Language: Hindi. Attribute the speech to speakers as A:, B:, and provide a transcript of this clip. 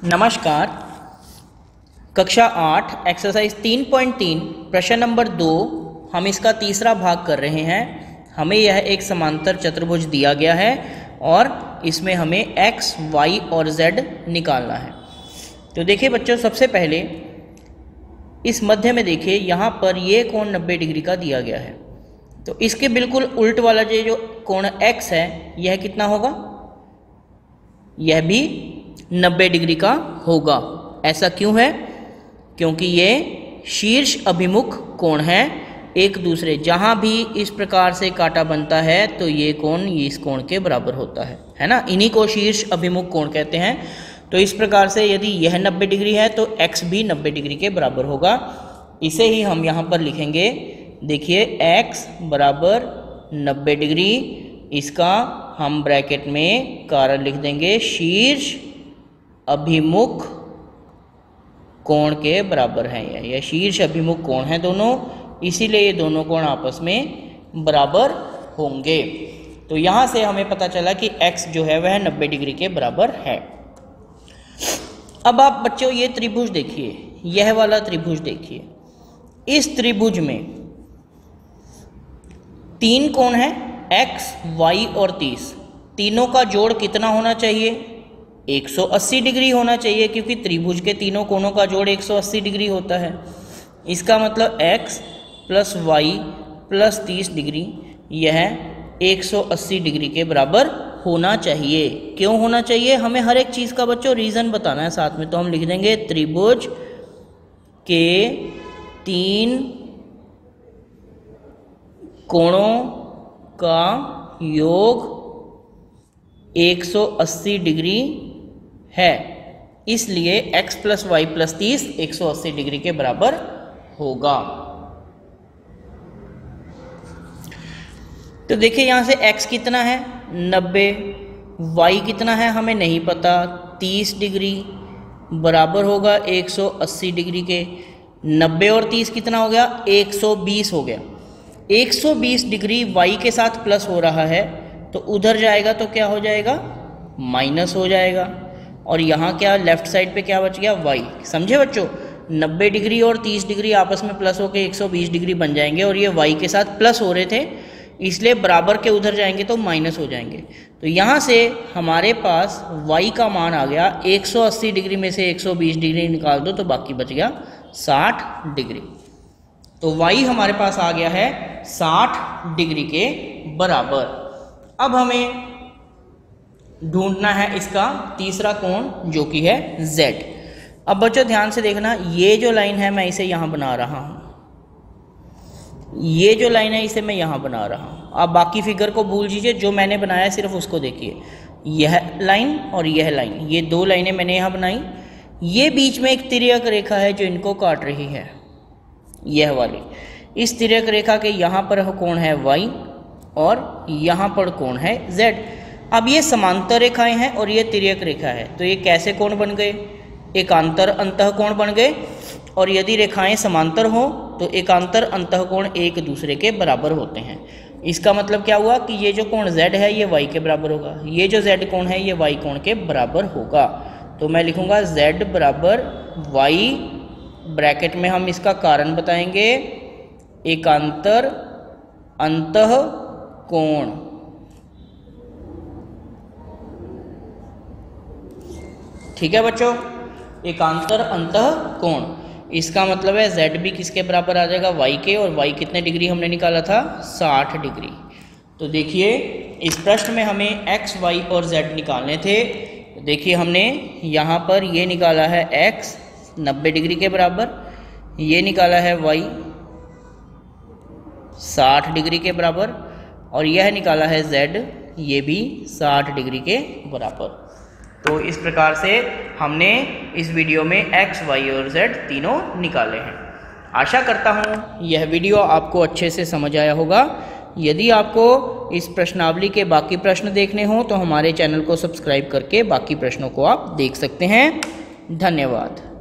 A: नमस्कार। कक्षा 8 एक्सरसाइज 3.3 प्रश्न नंबर 2 हम इसका तीसरा भाग कर रहे हैं। हमें यह एक समांतर चतुर्भुज दिया गया है और इसमें हमें x, y और z निकालना है। तो देखिए बच्चों, सबसे पहले इस मध्य में देखिए, यहाँ पर ये कोण 90 डिग्री का दिया गया है। तो इसके बिल्कुल उल्ट वाला जो कोण x है, यह कितना होगा? यह भी 90 डिग्री का होगा। ऐसा क्यों है? क्योंकि ये शीर्ष अभिमुख कोण है एक दूसरे। जहाँ भी इस प्रकार से कांटा बनता है तो ये कोण इस कोण के बराबर होता है ना। इन्हीं को शीर्ष अभिमुख कोण कहते हैं। तो इस प्रकार से यदि यह 90 डिग्री है तो x भी 90 डिग्री के बराबर होगा। इसे ही हम यहाँ पर लिखेंगे। देखिए x बराबर 90 डिग्री, इसका हम ब्रैकेट में कारण लिख देंगे शीर्ष अभिमुख कोण के बराबर है। यह शीर्ष अभिमुख कोण है दोनों, इसीलिए ये दोनों कोण आपस में बराबर होंगे। तो यहाँ से हमें पता चला कि x जो है वह 90 डिग्री के बराबर है। अब आप बच्चों ये त्रिभुज देखिए, यह वाला त्रिभुज देखिए। इस त्रिभुज में 3 कोण है, x, y और 30। तीनों का जोड़ कितना होना चाहिए? 180 डिग्री होना चाहिए, क्योंकि त्रिभुज के तीनों कोणों का जोड़ 180 डिग्री होता है। इसका मतलब x plus y plus 30 degree यह 180 डिग्री के बराबर होना चाहिए। क्यों होना चाहिए? हमें हर एक चीज़ का बच्चों रीज़न बताना है साथ में। तो हम लिख देंगे त्रिभुज के 3 कोणों का योग 180 डिग्री है, इसलिए x plus y plus 30 180 degree के बराबर होगा। तो देखिए यहाँ से x कितना है? 90। y कितना है हमें नहीं पता, 30 डिग्री बराबर होगा 180 डिग्री के। 90 और 30 कितना हो गया? 120 हो गया। 120 डिग्री y के साथ प्लस हो रहा है, तो उधर जाएगा तो क्या हो जाएगा? माइनस हो जाएगा। और यहाँ क्या लेफ्ट साइड पे क्या बच गया? y। समझे बच्चों? 90 डिग्री और 30 डिग्री आपस में प्लस होकर 120 डिग्री बन जाएंगे, और ये y के साथ प्लस हो रहे थे, इसलिए बराबर के उधर जाएंगे तो माइनस हो जाएंगे। तो यहाँ से हमारे पास y का मान आ गया 180 डिग्री में से 120 डिग्री निकाल दो तो बाकी बच गया 60 डिग्री। तो y हमारे पास आ गया है 60 डिग्री के बराबर। अब हमें ढूंढना है इसका तीसरा कोण, जो कि है z। अब बच्चों ध्यान से देखना, ये जो लाइन है मैं इसे यहाँ बना रहा हूँ, ये जो लाइन है इसे मैं यहाँ बना रहा हूँ। आप बाकी फिगर को भूल दीजिए, जो मैंने बनाया सिर्फ उसको देखिए। यह लाइन और यह लाइन, ये 2 लाइनें मैंने यहाँ बनाई। ये बीच में एक तिर्यक रेखा है जो इनको काट रही है, यह वाली। इस तिर्यक रेखा के यहाँ पर कोण है y और यहाँ पर कोण है z। अब ये समांतर रेखाएं हैं और ये तिर्यक रेखा है, तो ये कैसे कोण बन गए? एकांतर अंतःकोण बन गए। और यदि रेखाएं समांतर हो तो एकांतर अंतःकोण एक दूसरे के बराबर होते हैं। इसका मतलब क्या हुआ कि ये जो कोण z है ये y के बराबर होगा, ये जो z कोण है ये y कोण के बराबर होगा। तो मैं लिखूंगा z बराबर y, ब्रैकेट में हम इसका कारण बताएंगे एकांतर अंतःकोण। ठीक है बच्चों, एकांतर अंतःकोण, इसका मतलब है z भी किसके बराबर आ जाएगा? y के। और y कितने डिग्री हमने निकाला था? 60 डिग्री। तो देखिए इस प्रश्न में हमें x, y और z निकालने थे। देखिए हमने यहाँ पर ये निकाला है x 90 डिग्री के बराबर, ये निकाला है y 60 डिग्री के बराबर, और यह निकाला है z, ये भी 60 डिग्री के बराबर। तो इस प्रकार से हमने इस वीडियो में x, y और z तीनों निकाले हैं। आशा करता हूँ यह वीडियो आपको अच्छे से समझ आया होगा। यदि आपको इस प्रश्नावली के बाकी प्रश्न देखने हों तो हमारे चैनल को सब्सक्राइब करके बाकी प्रश्नों को आप देख सकते हैं। धन्यवाद।